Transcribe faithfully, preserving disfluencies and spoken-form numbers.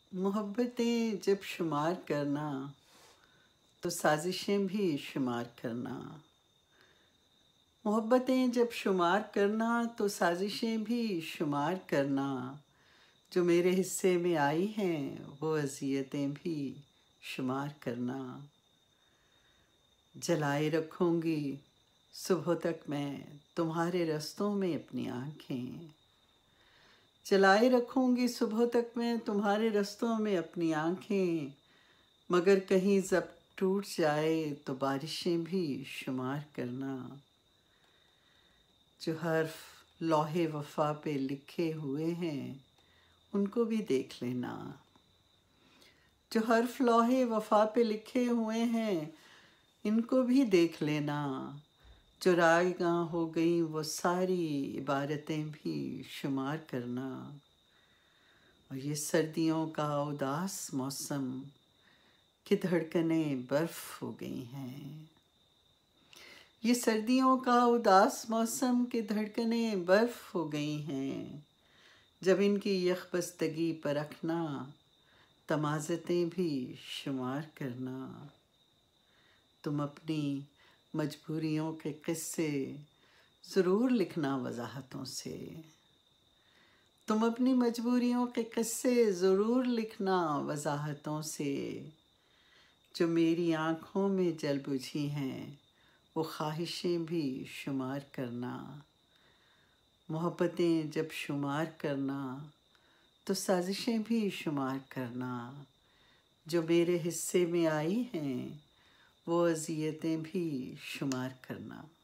मोहब्बतें जब शुमार करना तो साजिशें भी शुमार करना। मोहब्बतें जब शुमार करना तो साजिशें भी शुमार करना। जो मेरे हिस्से में आई हैं वो अज़ियतें भी शुमार करना। जलाए रखूँगी सुबह तक मैं तुम्हारे रस्तों में अपनी आँखें। जलाए रखूँगी सुबह तक मैं तुम्हारे रस्तों में अपनी आँखें। मगर कहीं जब टूट जाए तो बारिशें भी शुमार करना। जो हर्फ लौहे वफ़ा पे लिखे हुए हैं उनको भी देख लेना। जो हर्फ लौहे वफ़ा पे लिखे हुए हैं इनको भी देख लेना। जो रायगा हो गई वो सारी इबारतें भी शुमार करना। और ये सर्दियों का उदास मौसम कि धड़कनें बर्फ हो गई हैं। ये सर्दियों का उदास मौसम की धड़कनें बर्फ हो गई हैं। जब इनकी यखबस्तगी परखना तमाज़तें भी शुमार करना। तुम अपनी मजबूरियों के किस्से ज़रूर लिखना वजाहतों से। तुम अपनी मजबूरियों के किस्से ज़रूर लिखना वजाहतों से। जो मेरी आँखों में जल बुझी हैं वो ख्वाहिशें भी शुमार करना। मोहब्बतें जब शुमार करना तो साजिशें भी शुमार करना। जो मेरे हिस्से में आई हैं वो अज़ियतें भी शुमार करना।